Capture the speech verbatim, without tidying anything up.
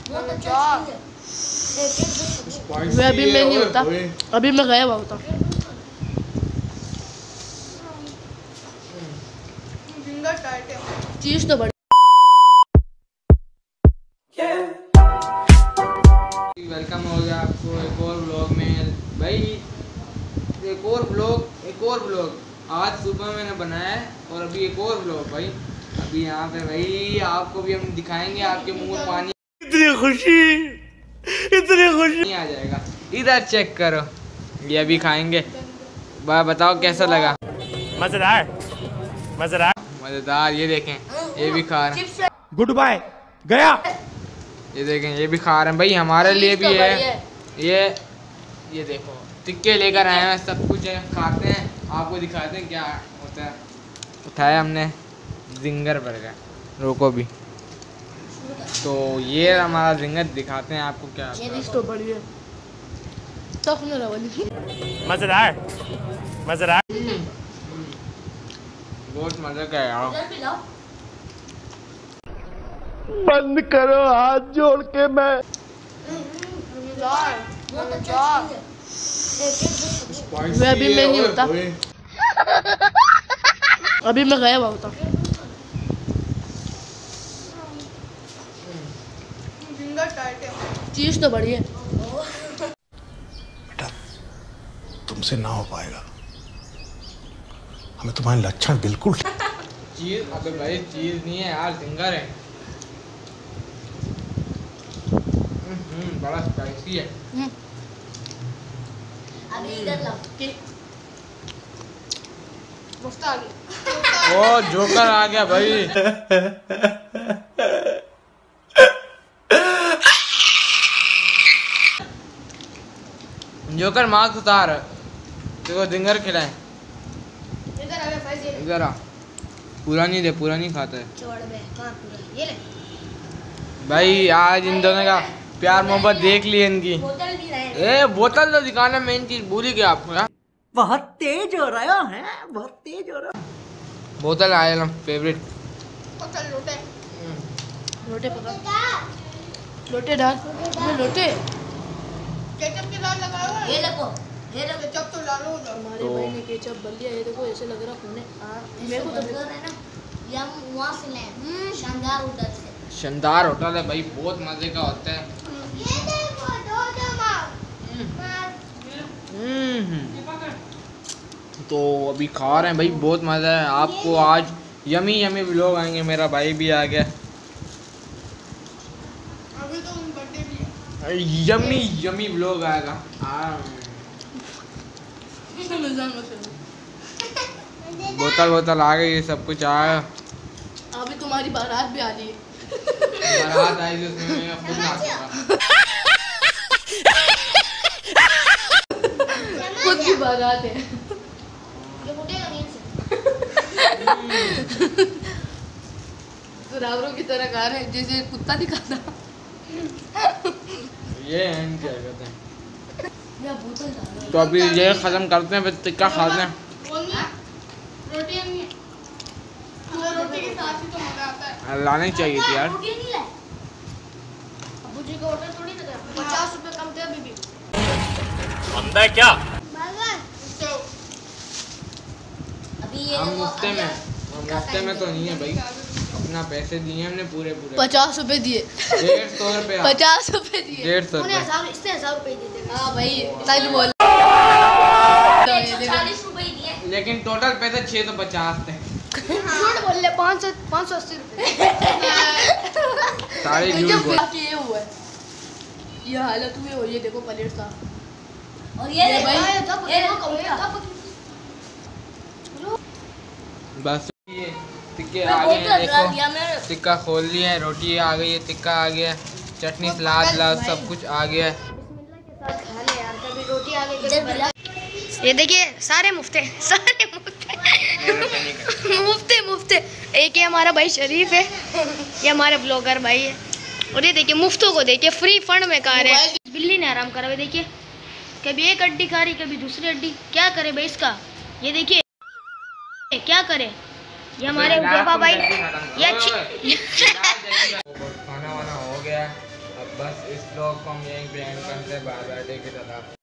मैं अभी मैं नहीं होता, अभी मैं गया हुआ होता। चीज तो बड़ी। वेलकम हो गया आपको एक और व्लॉग में भाई, एक और व्लॉग एक और व्लॉग आज सुबह मैंने बनाया है और अभी एक और व्लॉग भाई। अभी यहाँ पे भाई आपको भी हम दिखाएंगे, आपके मुंह में पानी, इतनी खुशी इतनी खुशी आ जाएगा। इधर चेक करो, ये अभी खाएंगे। बताओ कैसा लगा? मजेदार मजेदार मजेदार। ये देखें ये भी खा रहे हैं। गुड बाय गया। ये देखें ये भी खा रहे हैं भाई, हमारे लिए भी है ये। ये देखो टिक्के लेकर आए हैं, सब कुछ है, खाते हैं, आपको दिखाते हैं क्या होता है। उठाया हमने जिंगर बर्गर, रोको भी। तो ये हमारा जिंगर, दिखाते हैं आपको क्या तो बढ़िया। मजेदार मजेदार बहुत मजा का यार। बंद करो हाथ जोड़ के। मैं मैं अभी मैं नहीं होता, अभी मैं गया हुआ होता। चीज तो बढ़िया। बेटा तुमसे ना हो पाएगा, हमें तुम्हारे लक्षण बिल्कुल। चीज? अबे भाई चीज नहीं है यार, जिंगर है। हम्म बड़ा स्पाइसी है। अभी इधर लाओ कि मस्त आ गया। ओ जोकर आ गया भाई। जोकर मास्क उतार, देखो जिंगर खिलाए। इधर आ भाई, इधर आ। पूरा नहीं दे, पूरा नहीं खाता है। छोड़ बे, कहां पूरा? ये ले भाई आज इन दोनों का प्यार मोहब्बत देख ली इनकी। बोतल भी रहे। ए बोतल तो दिखाना मेन चीज भूल ही गया आपको यार। बहुत तेज हो रहा है, बहुत तेज हो रहा। बोतल आया ना फेवरेट। बोतल लोटे लोटे पकड़, लोटे डाल, ये लोटे केचप की लाल लगाओ। ये देखो, ये देखो केचप तो लाल हो गया। हमारे भाई ने केचप बन लिया। ये देखो ऐसे लग रहा खूने। मेरे को तो है ना, ये हम वहां से ले, शानदार होटल से। शानदार होटल है भाई, बहुत मजे का होता है। ये देखो दो जमा। तो अभी खा रहे हैं भाई, बहुत मजा है। आपको आज यमी यमी व्लॉग आएंगे। मेरा भाई भी आ गया। अभी तो बर्थडे भी है। यमी यमी व्लॉग आएगा। बोतल बोतल आ गई, सब कुछ आया। अभी तुम्हारी बारात भी आ रही है। बारात आई थी, उसमें मैं खुद नाचूंगा। खुद की बारात है। तो रावरों की तरह गा रहे हैं जैसे कुत्ता दिखाता। ये हैं क्या कहते हैं। तो अभी ये खत्म करते हैं, फिर टिक्का खाते हैं। रोटी नहीं है, रोटी के साथ ही तो मजा आता है। लानी चाहिए थी यार। अबू जी का ऑर्डर थोड़ी ना, पचास रुपए कम थे अभी भी। बंदा है क्या? हम मुफ्ते में, हम मुफ्ते में तो नहीं है भाई, अपना पैसे दिए हमने पूरे पूरे। पचास रुपए दिए। डेढ़ सौ रुपए। पचास रुपए दिए। डेढ़ सौ रुपए। इसने हजार रुपए दिए थे। हाँ भाई सच बोल। चालीस रुपए दिए, लेकिन टोटल पैसे छह सौ पचास थे। झूठ बोल ले। पाँच सौ पाँच सौ अस्सी रुपए सारे झूठ बोल। ये हुआ है, ये हालत हुई और ये देखो प्लेट था। और ये भाई बस ये टिक्के आ गए हैं, देखो टिक्का खोल लिया है, रोटी आ गई है, टिक्का आ गया है, चटनी सलाद सलाद सब कुछ आ गया है। ये देखिए सारे मुफ्ते सारे मुफ्ते मुफ्ते मुफ्ते। एक ये हमारा भाई शरीफ है, ये हमारे ब्लॉगर भाई है। और ये देखिए मुफ्तों को देखिए, फ्री फंड में खा रहे हैं। बिल्ली ने आराम करा हुआ, देखिए कभी एक हड्डी खा रही कभी दूसरी हड्डी। क्या करे भाई इसका, ये देखिए क्या करे। ये हमारे उजैफा भाई, ये अच्छी। खाना वाना हो गया, अब बस इस ब्लॉग को हम यहीं पे एंड करते हैं। Bye bye, take it Allah.